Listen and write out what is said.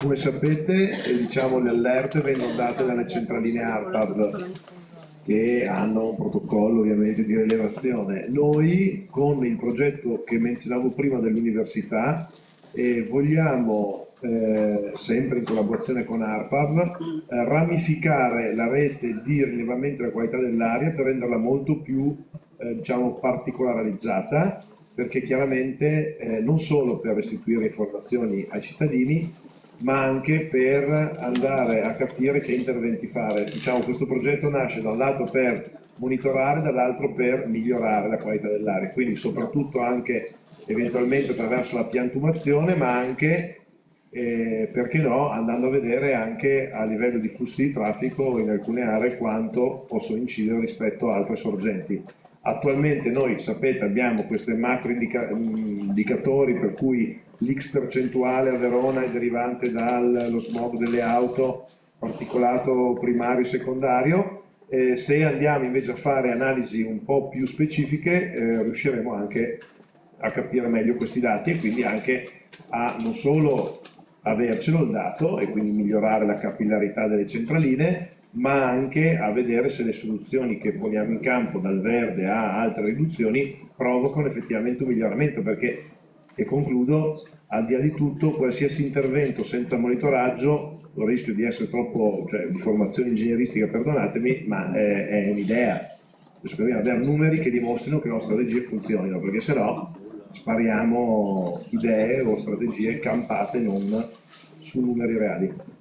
Come sapete, diciamo, le allerte vengono date dalle centraline ARPAV che hanno un protocollo ovviamente di rilevazione. Noi con il progetto che menzionavo prima dell'università vogliamo, sempre in collaborazione con ARPAV, ramificare la rete di rilevamento della qualità dell'aria per renderla molto più diciamo, particolarizzata, perché chiaramente non solo per restituire informazioni ai cittadini, ma anche per andare a capire che interventi fare. Diciamo, questo progetto nasce da un lato per monitorare, dall'altro per migliorare la qualità dell'aria, quindi soprattutto anche eventualmente attraverso la piantumazione, ma anche, perché no, andando a vedere anche a livello di flussi di traffico in alcune aree quanto possono incidere rispetto a altre sorgenti. Attualmente noi, sapete, abbiamo questi macro indicatori per cui l'X percentuale a Verona è derivante dallo smog delle auto, particolato primario e secondario. Se andiamo invece a fare analisi un po' più specifiche, riusciremo anche a capire meglio questi dati e quindi anche a non solo avercelo il dato e quindi migliorare la capillarità delle centraline, ma anche a vedere se le soluzioni che poniamo in campo, dal verde a altre riduzioni, provocano effettivamente un miglioramento, perché, e concludo, al di là di tutto, qualsiasi intervento senza monitoraggio, lo rischio di essere troppo, cioè di formazione ingegneristica, perdonatemi, ma è un'idea. Dobbiamo avere numeri che dimostrino che le nostre strategie funzionino, perché se no spariamo idee o strategie campate non su numeri reali.